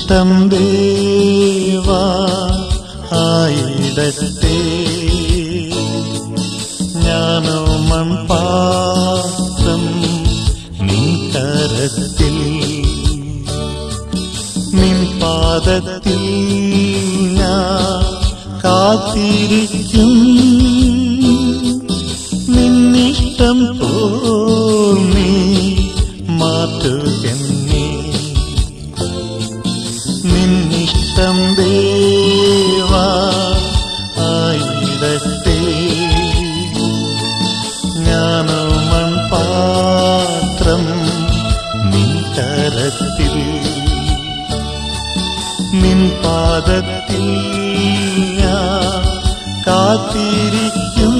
നിന്നിഷ്ടം ദേവാ ആയിടട്ടെ. ഞാനോ മൺപാത്രം നിൻ കരത്തിൽ, നിൻ പാദത്തിൽ ഞാൻ കാത്തിരിക്കും. നിന്നിഷ്ടം പോൽ നീ മാറ്റുകെന്നെ. നിന്നിഷ്ടം ദേവാ ആയിടട്ടെ. ഞാനോ മൺപാത്രം നിൻ കരത്തിൽ, നിൻ പാദത്തിൽ ഞാൻ കാത്തിരിക്കും.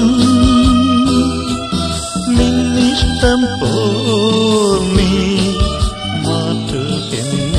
നിന്നിഷ്ടം പോൽ നീ മാറ്റുകെന്നെ.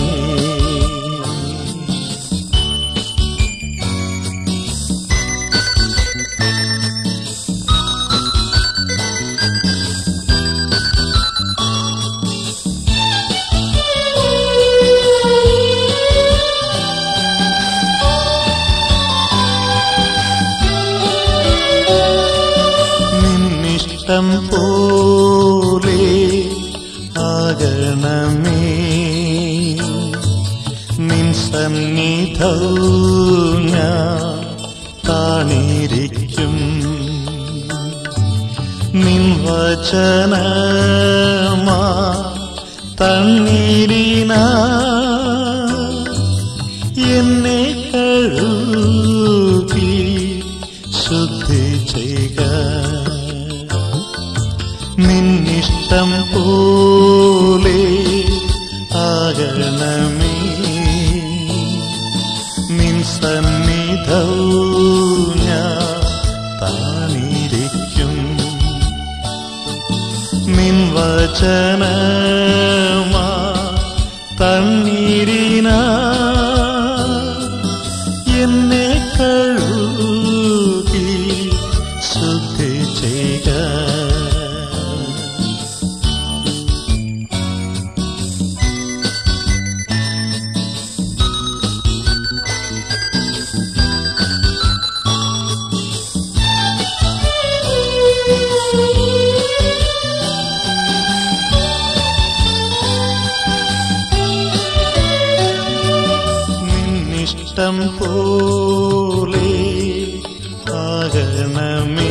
നിന്നിഷ്ടം പോലെ ആകണമേ. നിൻ സന്നിധവും ഞാൻ താണിരിക്കും. നിൻ വചനമാ തണ്ണീരിനാ എന്നെ കഴുകി ശുദ്ധി ചെയ്യുക. നിന്നിഷ്ടം പോലെ ആകണമേ. നിൻ സന്നിധവും ഞാൻ താണിരിക്കും. നിൻ വചനമാ തണ്ണീരിനാ എന്നെ കഴുകി ശുദ്ധി ചെയ്യുക. നിന്നിഷ്ടം പോലെ ആകണമേ.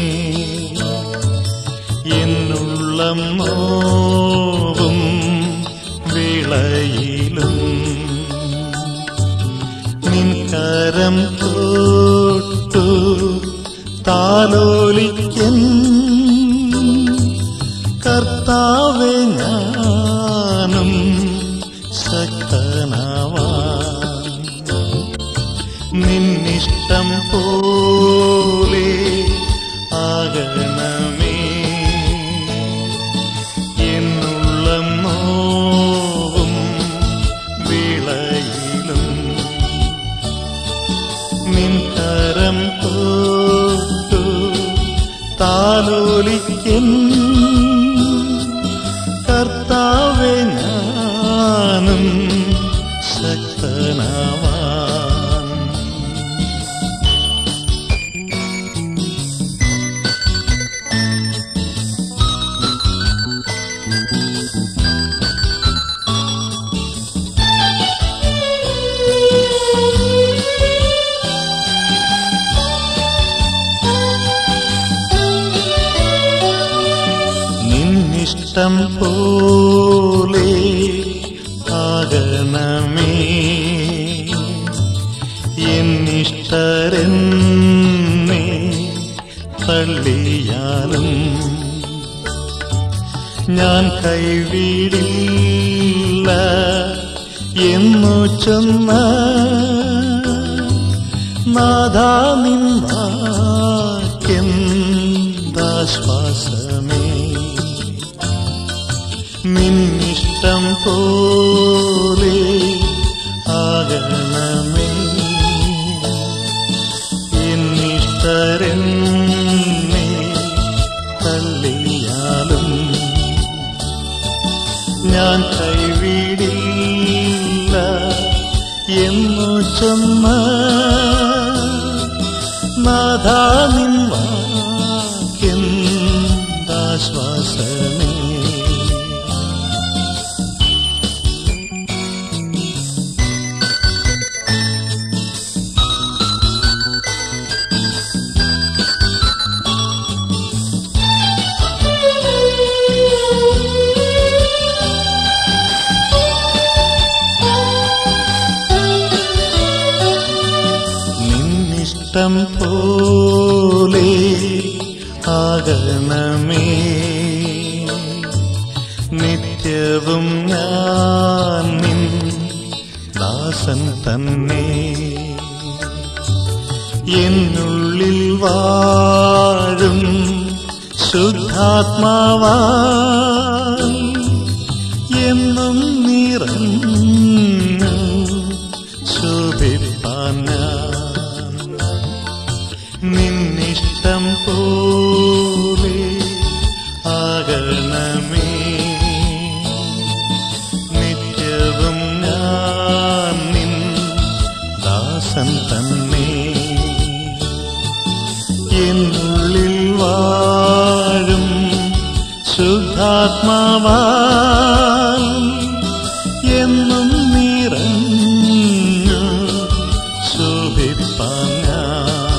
എന്നുള്ളം നോവും വിളയിലും നിൻ കരം തൊട്ടു താലോലിക്കൻ. കർത്താവേ ഞാനും ശക്തനാവാൻ. നിന്നിഷ്ടം പോലെ ആകണമേ. എന്നുള്ളം നോവും വിളയിലും നിൻ കരം തൊട്ടു താലോലിക്കൻ. കർത്താവേ ഞാനും ശക്തനാവാൻ. നിന്നിഷ്ടം പോലെ ആകണമേ. എന്നിഷ്ടരെന്നെ തള്ളിയാലും ഞാൻ കൈവിടില്ല എന്നു ചൊന്ന നാഥാ നിൻ വാക്യെന്താശ്വാസമേ. നിന്നിഷ്ടം പോലെ ആകണമേ. എന്നിഷ്ടരെന്നെ തള്ളിയാലും ഞാൻ കൈവിടില്ല എന്നു ചൊന്ന നാഥാ നിൻ വാക്കെന്താശ്വാസമേ. നിന്നിഷ്ടം പോലെ ആകണമേ, നിത്യവും ഞാൻ നിൻ ദാസൻ തന്നെ. എന്നുള്ളിൽ വാഴും ശുദ്ധാത്മാവാൽ എന്നും നിറഞ്ഞു ശോഭിപ്പാൻ ഞാൻ. നിന്നിഷ്ടം പോലെ ആകണമേ, നിത്യവും ഞാൻ നിൻ ദാസൻ തന്നെ. എന്നുള്ളിൽ വാഴും ശുദ്ധാത്മാവാൽ എന്നും നിറഞ്ഞു ശോഭിപ്പാൻ ഞാൻ.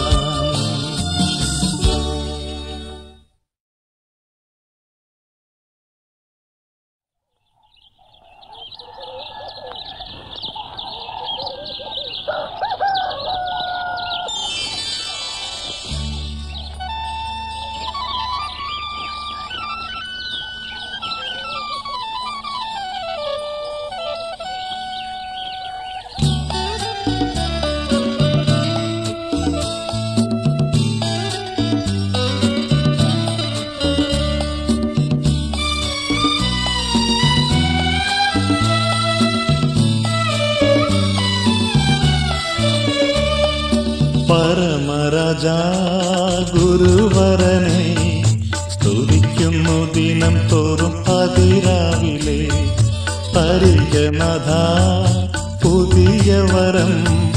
പരമരാജാ ഗുരുവരനെ സ്തുതിക്കുന്നു ദിനം തോറും അതിരാവിലെ. പരിഗണത പുതിയ വരം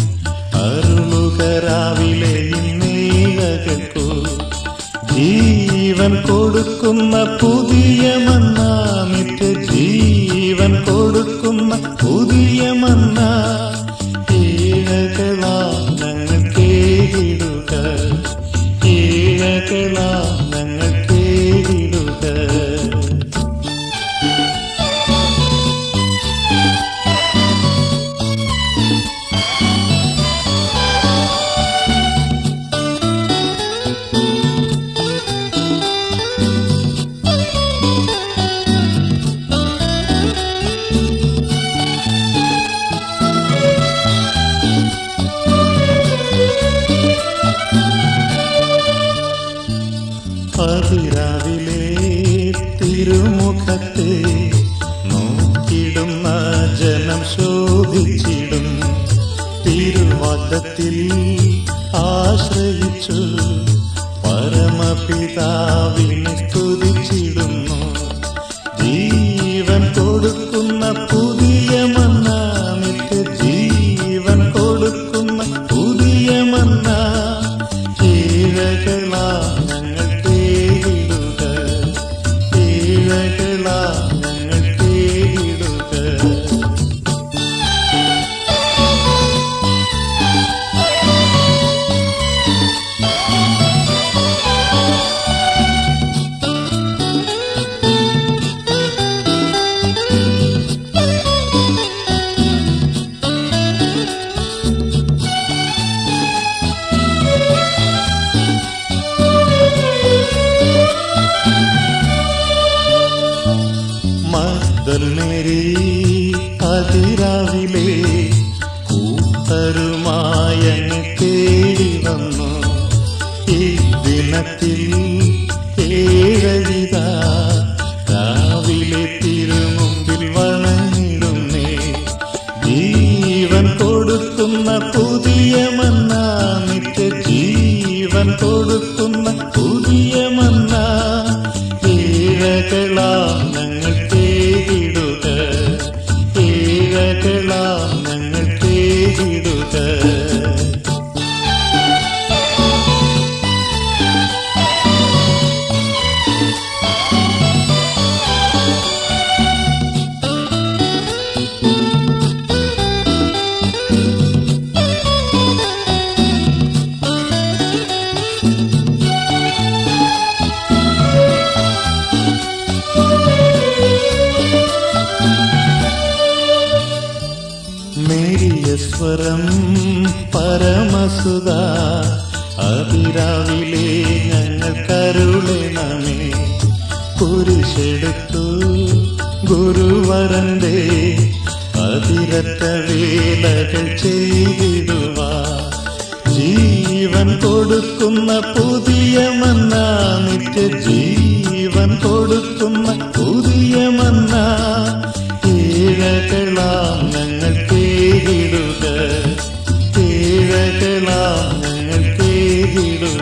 അരുളുകരാവിലെ ഇന്നേകൾക്കു. ജീവൻ കൊടുക്കുന്ന പുതിയ മന്ന, നിത്യ ജീവൻ കൊടുക്കുന്ന പുതിയ മന്ന. ഏഴകളാ ഞങ്ങൾ കേടുക, ഏഴകളാ ഞങ്ങൾ കേടുക. അതിരാവിലെ തിരുമുഖത്തെ നോക്കിടുന്ന ജനം ശോഭിച്ചിടും. തിരുവാഗ്ദത്തിൽ ആശ്രയിച്ചു പരമപിതാവിനെ സ്തുതിച്ചിടുന്നു. ജീവൻ കൊടുക്കുന്ന പുതിയ മന്ന, നിത്യ ജീവൻ കൊടുക്കുന്ന പുതിയ മന്ന. ഏഴകളാ ഞങ്ങൾ കേടുക, ഏഴകളാ ഞങ്ങൾ കേടുക. മഗ്ദലേനേ അതിരാവിലെ കൂട്ടരുമായങ്ങ് തേടി വന്നു. ഈ ദിനത്തിൽ ഏഴവിത രാവിലെ തിരുമുമ്പിൽ വണങ്ങിടുന്നേ. ജീവൻ കൊടുക്കുന്ന പുതിയ മന്ന, നിത്യ ജീവൻ കൊടുക്കുന്ന പുതിയ മന്ന. ഏഴകളാം ഞങ്ങൾ കേടുക, ഏഴകളാം ഞങ്ങൾ കേടുക. സ്വരം പരമസുത അതിരാവിലെ ഞങ്ങൾ കരുളണമേ. കുരിശെടുത്തു ഗുരുവരന്റെ അതിരറ്റ വേലകൾ ചെയ്തിടുവാ. ജീവൻ കൊടുക്കുന്ന പുതിയ മന്ന, നിത്യജീവൻ കൊടുക്കുന്ന പുതിയ മന്ന, ഏഴകളാം ഞങ്ങൾ കേടിടുക, ഏഴകളാം ഞങ്ങൾ കേടിടുക.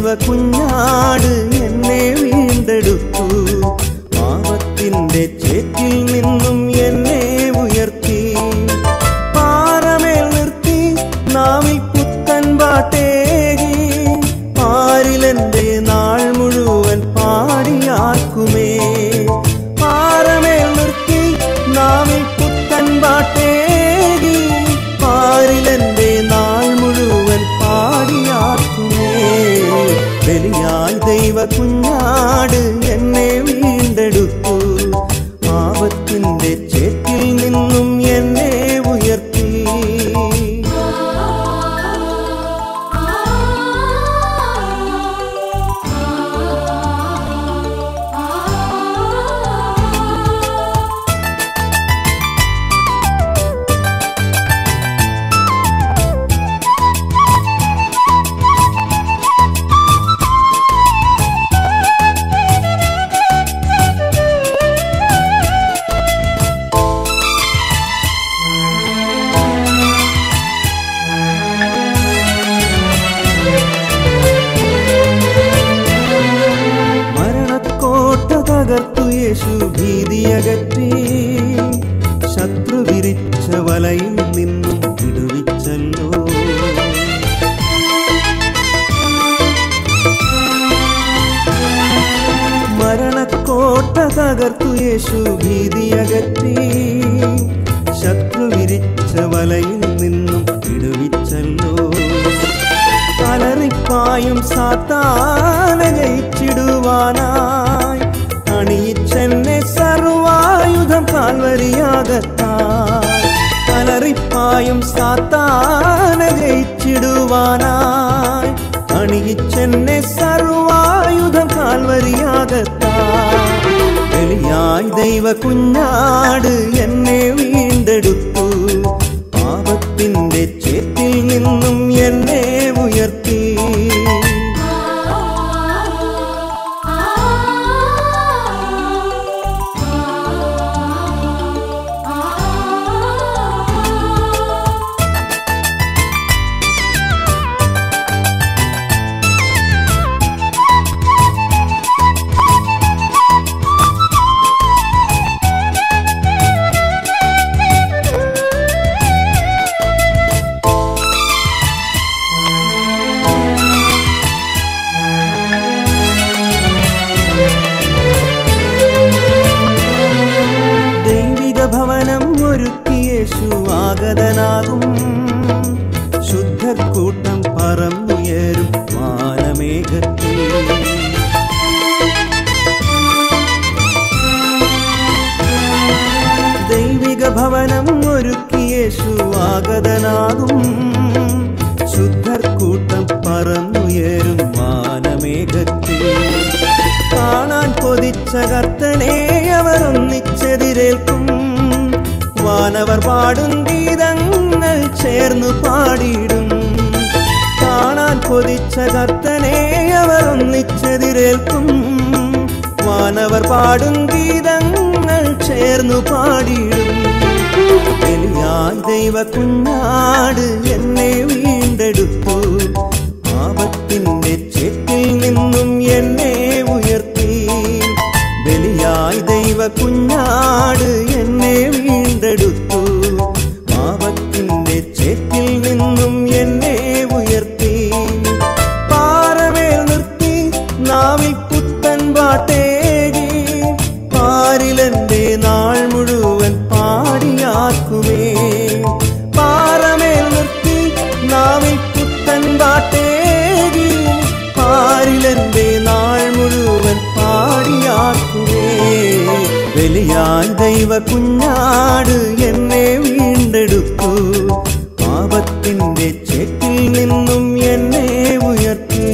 ദൈവ കുഞ്ഞാട് എന്നെ വീണ്ടെടുത്തു. പാപത്തിന്റെ ചേറ്റിൽ നിന്നും എന്നെ ഉയർത്തി. പാറമേൽ നിർത്തി നാവിൽ പുത്തൻ പാട്ടേകി. പാരിലെന്റെ നാൾ മുഴുവൻ പാടിയാർക്കുമേ. പാറമേൽ നിർത്തി നാവിൽ പുത്തൻ പാട്ടേകി. പാരിലെന്റെ നാൾ മുഴുവൻ പാടിയാർക്കുമേ. ബലിയായി ദൈവ കുഞ്ഞാട് എന്നെ വീണ്ടെടുത്തു. പാപത്തിന്റെ ചേറ്റിൽ നിന്നും എന്നെ ഉയർത്തി. തകർത്തു യേശു ഭീതിയകറ്റി. ശത്രു വിരിച്ച വലയിൽ നിന്നും വിടുവിച്ചല്ലോ. മരണക്കോട്ട തകർത്തു യേശു ഭീതിയകറ്റി. ശത്രു വിരിച്ച വലയിൽ നിന്നും വിടുവിച്ചല്ലോ. അലറിപ്പായും സാത്താനെ ജയിച്ചിടുവാനായി അണിയിച്ചെന്നെ സർവായുധം കാൽവരിയാകത്തായി. അലറിപ്പായും സാത്താനെ ജയിച്ചിടുവാനായി അണിയിച്ചെന്നെ സർവായുധം കാൽവരിയാകത്തായി. ബലിയായി ദൈവ കുഞ്ഞാട് എന്നെ വീണ്ടെടുത്തു. പാപത്തിന്റെ ചേറ്റിൽ നിന്നും എന്നെ ഉയർത്തി. ഭവനം ഒരുക്കി യേശു ആഗതനാകും. ശുദ്ധക്കൂട്ടം പറന്നുയരും വാനമേഘത്തിൽ. ദൈവിക ഭവനം ഒരുക്കി യേശു ആഗതനാകും. ശുദ്ധക്കൂട്ടം പറന്നുയരും വാനമേഘത്തിൽ. കാണാൻ കൊതിച്ച കർത്തനെ അവർ ഒന്നിച്ചെതിരേൽക്കും. വാനവർ പാടും ഗീതങ്ങൾ ചേർന്നു പാടിയിടും. കാണാൻ കൊതിച്ച കർത്തനെ അവർ ഒന്നിച്ചെതിരേൽക്കും. വാനവർ പാടും ഗീതങ്ങൾ ചേർന്നു പാടിയിടും. ബലിയായി ദൈവ കുഞ്ഞാട് എന്നെ വീണ്ടെടുത്തു. പാപത്തിന്റെ ചേറ്റിൽ നിന്നും എന്നെ ഉയർത്തി. ബലിയായി ദൈവ കുഞ്ഞാട് എന്നെ വീണ്ടെടുത്തു. പാപത്തിന്റെ ചേറ്റിൽ നിന്നും എന്നെ ഉയർത്തി. പാറമേൽ നിർത്തി നാവിൽ പുത്തൻ പാട്ടേകി. പാരിലെന്റെ നാൾ മുഴുവൻ പാടിയാർക്കുമേ. പാറമേൽ നിർത്തി നാവിൽ പുത്തൻ പാട്ടേകി. പാരിലെന്റെ നാൾ മുഴുവൻ പാടിയാർക്കുമേ. ബലിയായി ദൈവ കുഞ്ഞാട് എന്നെ വീണ്ടെടുത്തു. പാപത്തിന്റെ ചേറ്റിൽ നിന്നും എന്നെ ഉയർത്തി.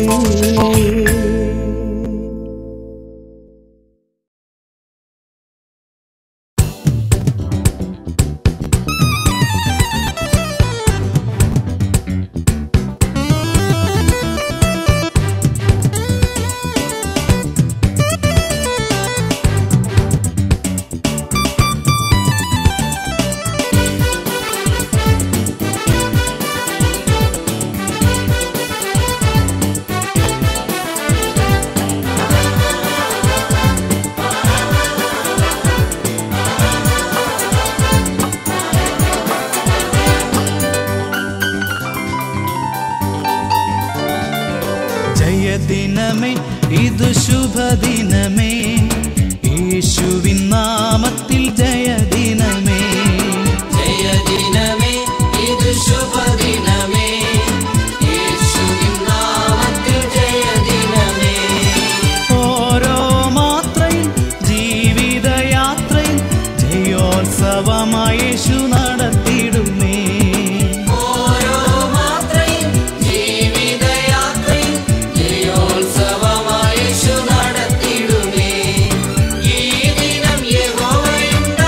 ദിനമേ ഇത് ശുഭദിനമേ യേശുവിൻ നാമത്തിൽ ജയദിനമേ ജയദിനമേ ഇത് ശുഭദിനമേ യേശുവിൻ നാമത്തിൽ ജയദിനമേ ഓരോ മാത്രയിൽ ജീവിതയാത്രയിൽ ജയോത്സവമായി യേശു നടത്തിയിടുമേ ഓരോ മാത്രയിൽ ജീവിതയാത്രയിൽ ജയോത്സവമായി യേശു നടത്തിയിടുമേ ഈ ദിനം യഹോവയുണ്ടാക്കിയ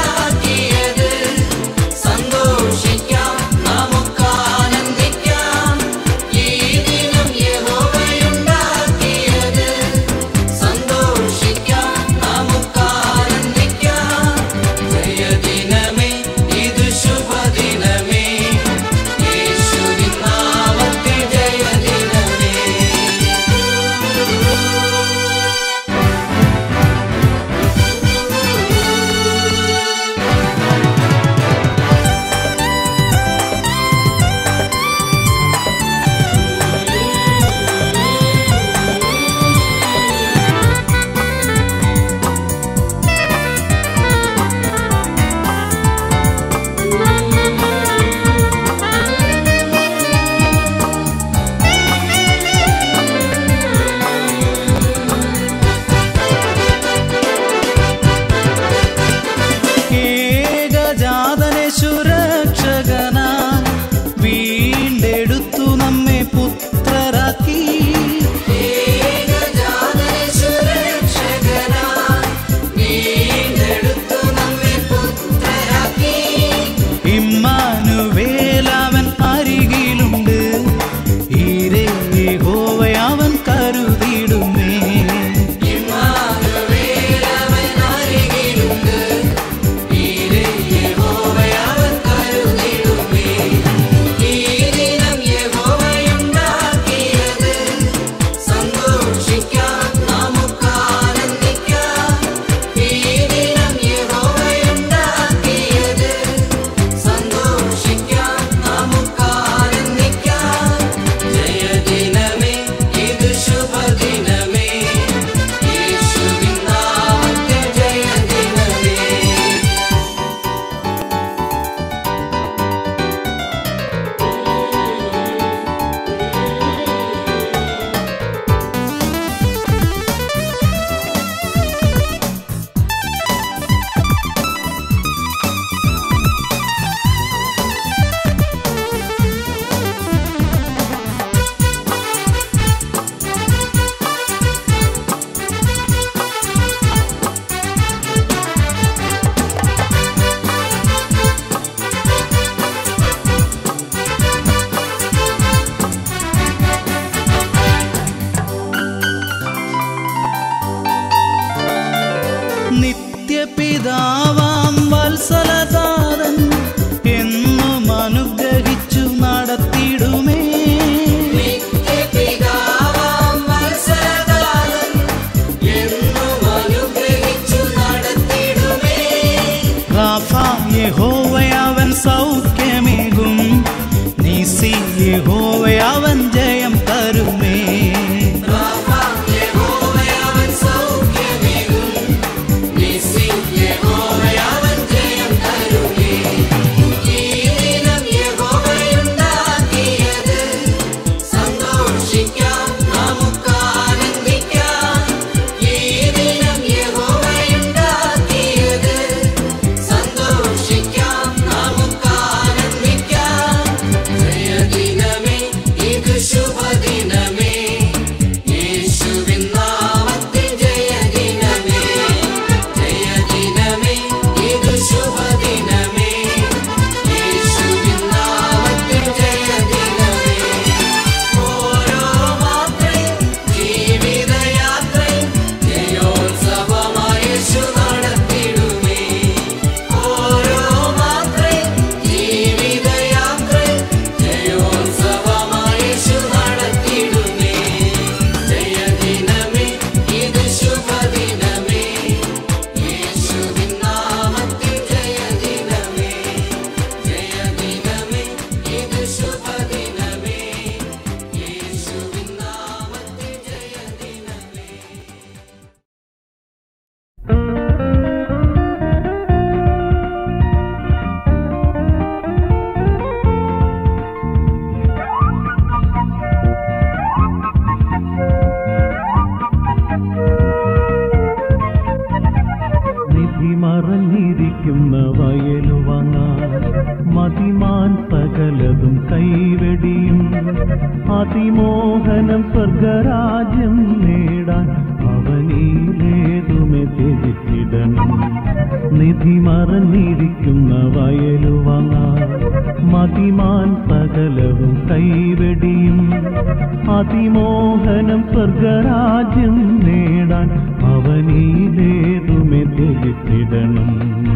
നിധി മറഞ്ഞിരിക്കുന്ന വയലുവാങ്ങാൻ മതിമാൻ സകലവും കൈവെടിയും അതിമോഹനം സ്വർഗരാജ്യം നേടാൻ അവനിലേതുമെ ത്യജിച്ചിടണം.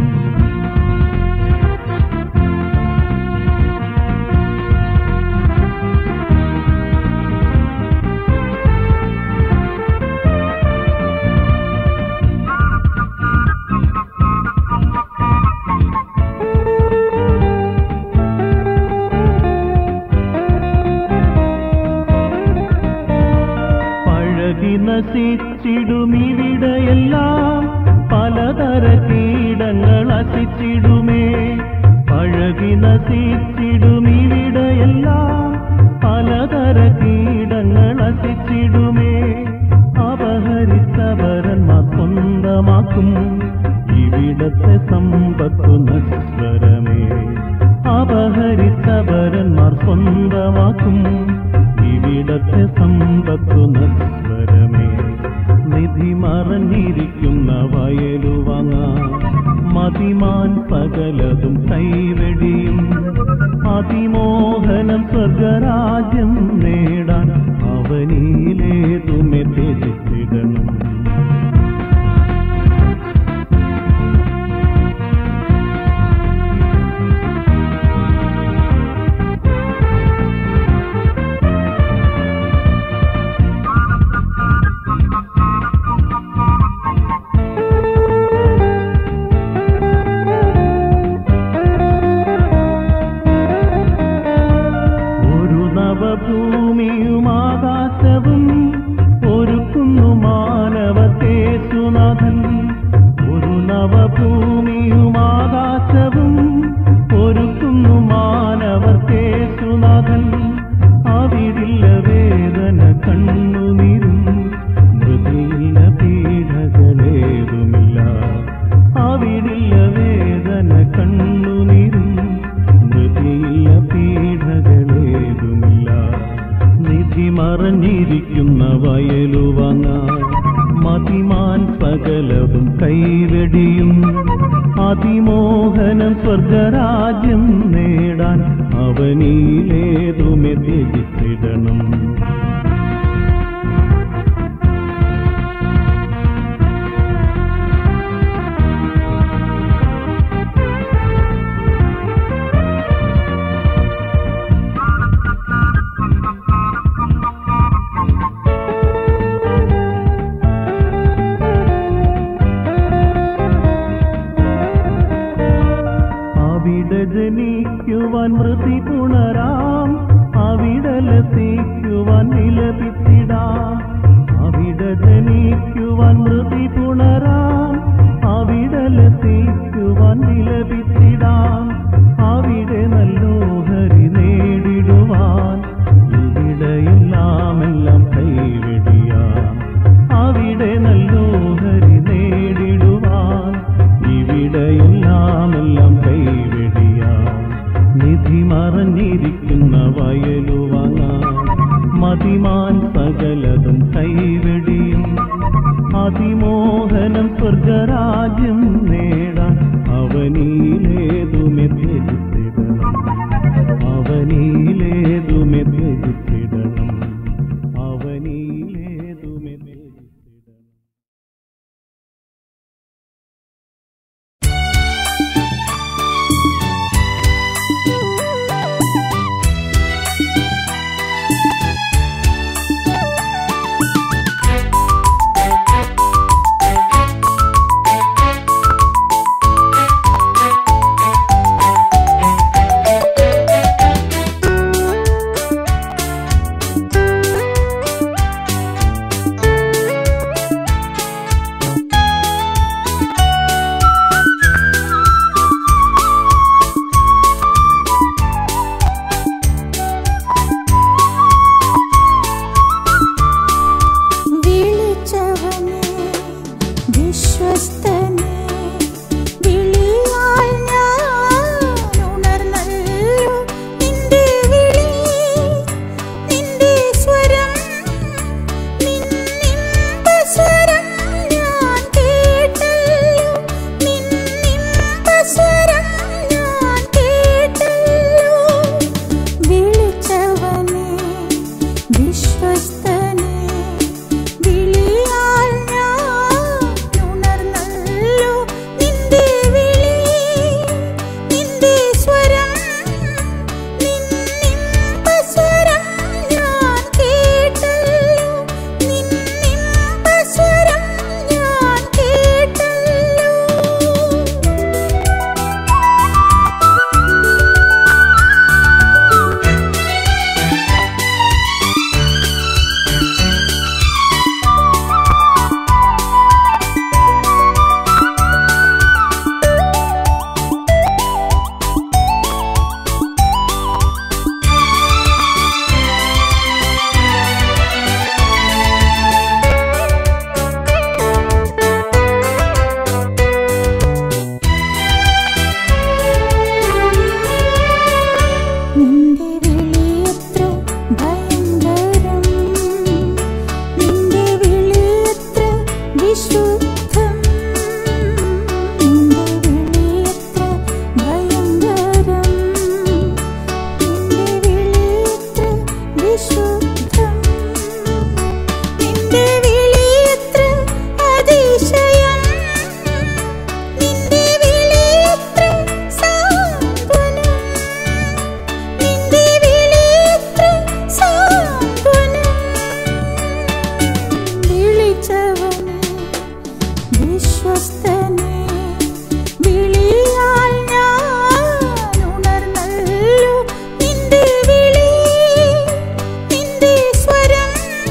നശിച്ചിടുമിവിടെയെല്ലാം പലതര കീടങ്ങൾ അശിച്ചിടുമേ. പഴകി നശിച്ചിടുമിവിടെയെല്ലാം പലതര കീടങ്ങൾ അശിച്ചിടുമേ. അപഹരിച്ചവരന്മാർ സ്വന്തമാക്കും ഇവിടത്തെ സമ്പത്തു നശ്വരമേ. അപഹരിച്ചവരന്മാർ സ്വന്തമാക്കും ഇവിടത്തെ സമ്പത്തു നശ്വരമേ. നിധി മറഞ്ഞിരിക്കുന്ന വയലുവാങ്ങാൻ മതിമാൻ സകലതും കൈവെടിയും അതിമോഹനം സ്വർഗരാജ്യം നേടാൻ അവനിലേതുമെ ത്യജിച്ചിടണം. ഭൂമിയും ആകാശവും ഒരുക്കുന്നു മാനവത്തേസുനാഥൻ. ഒരു നവഭൂമിയും ആകാശവും ഒരുക്കുന്നു മാനവത്തേസുനാഥൻ. അവിടില്ല വേദന കണ്ണുനീരും മൃതിയില്ല പീഡകളേതുമില്ല. അവിടില്ല വേദന കണ്ണുനീരും മൃതിയില്ല പീഡകളേതുമില്ല. നിധി മറഞ്ഞിരിക്കുന്ന വയലുവാങ്ങാൻ മതിമാൻ സകലവും കൈവെടിയും അതിമോഹനം സ്വർഗരാജ്യം നേടാൻ അവനിലേതുമെ ത്യജിച്ചിടണം. ജനിക്കുവാൻ മൃതി പുണരാം അവിടലസിക്കുവാൻ വിലപിച്ചിടാം. അവിടെ ജനിക്കുവാൻ മൃതി പുണരാം അവിടലസിക്കുവാൻ വിലപിച്ചിടാം. അവിടെ നല്ലോഹരി നേടിടുവാൻ ഇവിടെയെല്ലാം കൈവെടിയാം. അവിടെ നല്ലോഹരി നേടിടുവാൻ ഇവിടെയെല്ലാം കൈവെടിയാം. നിധി മറഞ്ഞിരിക്കുന്ന വയലുവാങ്ങാൻ മതിമാൻ സകലതും കൈവെടിയും അതിമോഹനം സ്വർഗരാജ്യം നേടാൻ അവനിലേതുമെ ത്യജിച്ചിടണം. അവനിലേതുമെ ത്യജിച്ചിടണം. അവനിലേതുമെ ത്യജിച്ചിടണം. വിശുദ്ധം നിന്റെ വിളിയത്ര ഭയങ്കരം നിന്റെ വിളിയത്ര വിശുദ്ധം നിന്റെ വിളിയത്ര അതിശയം നിന്റെ വിളിയത്ര സാന്ത്വനം നിന്റെ വിളിയത്ര സാന്ത്വനം വിളിച്ചവനെ വിശ്വസ്തനെ വിളിയാൽ ഞാൻ ഉണർന്നല്ലോ നിന്റെ വിളി നിന്റെ സ്വരം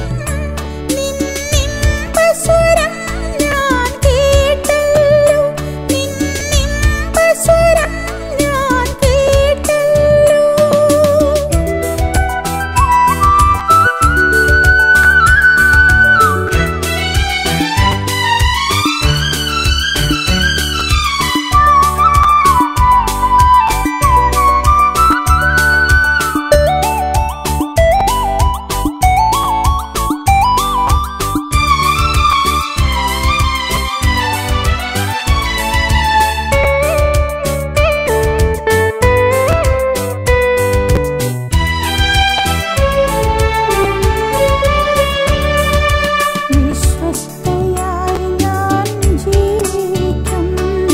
നിന്നിമ്പസ്വരം ഞാൻ കേട്ടല്ലോ നിന്നിമ്പസ്വരം ഞാൻ കേട്ടല്ലോ വിശ്വസ്തയായി ഞാൻ ജീവിക്കും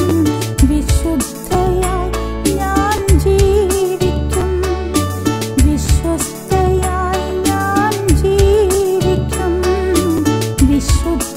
വിശുദ്ധയായി ഞാൻ ജീവിക്കും വിശ്വസ്തയായി ഞാൻ ജീവിക്കും വിശുദ്ധയായി